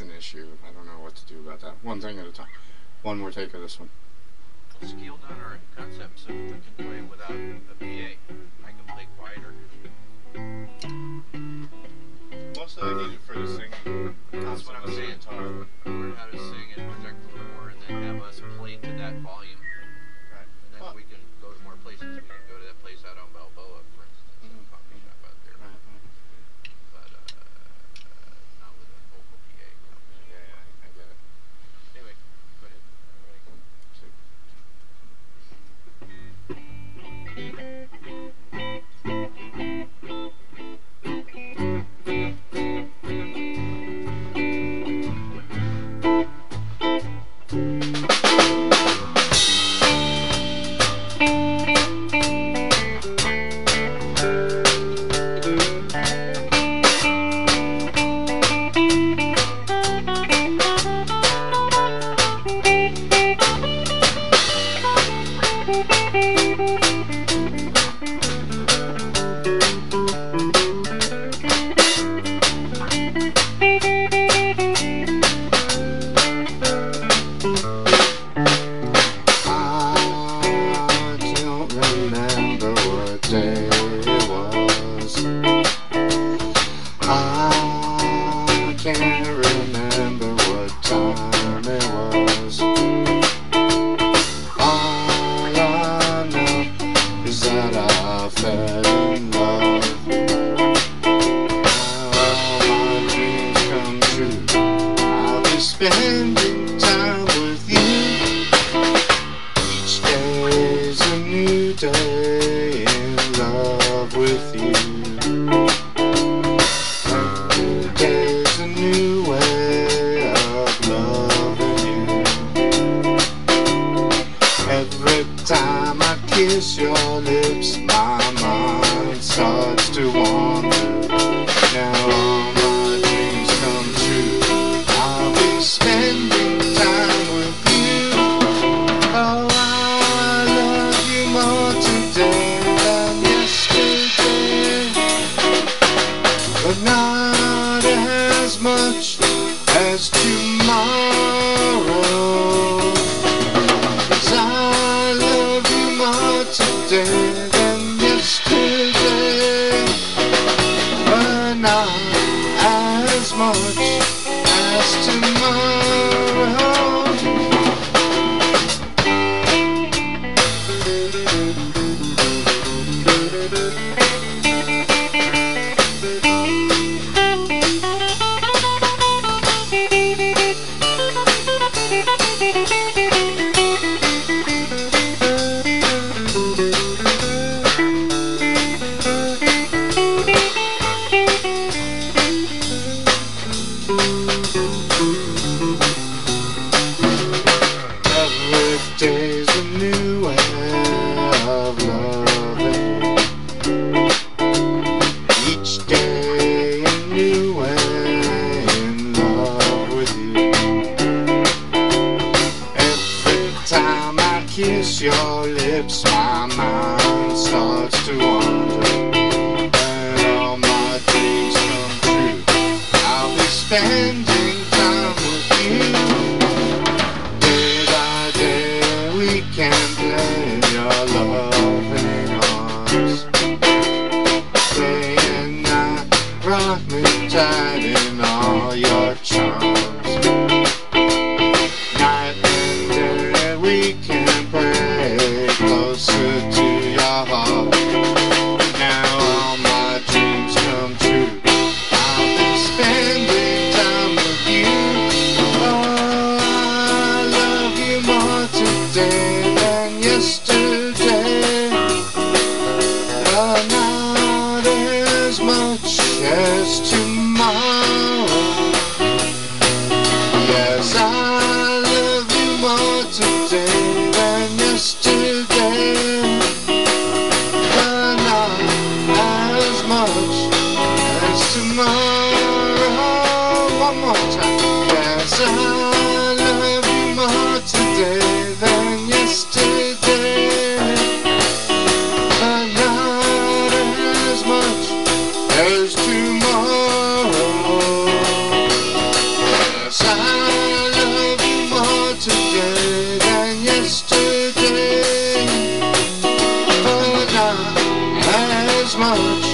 an issue. I don't know what to do about that. One thing at a time. One more take of this one. We'll scale down our concept so we can play without a PA. I can play quieter. Mostly I need it for the singing. That's what I'm saying. Learn how to sing and project a little more, and then have us play to that volume. Right. And then we can go to more places. We can go to that place out on Balboa, for instance, a coffee shop out there. Right. But not with a vocal PA. Yeah, I get it. Anyway, go ahead. Spending time with you. Each day's a new day in love with you. Every day's a new way of loving you. Every time I kiss your lips, my mind starts to wander. Now all my dreams come true. I'll be spending time with you. Oh, I love you more today than yesterday, but not as much as tomorrow. 'Cause I love you more today than yesterday, but not as much as tomorrow. Every day's a new way of loving you. Each day a new way in love with you. Every time I kiss your lips, my mind starts to wander, and all my dreams come true. I'll be spending time with you. We can play in your loving arms. Day and night, rock me tight in all your charms. Night and day, we can pray closer to your heart. Now all my dreams come true. I'll be spending time with you. Oh, I love you more today than yesterday, but not as much as tomorrow. Yes, I love you more today than yesterday, but not as much as tomorrow. One more time. Yes, I love you more today than yesterday, but not as much as tomorrow. as much.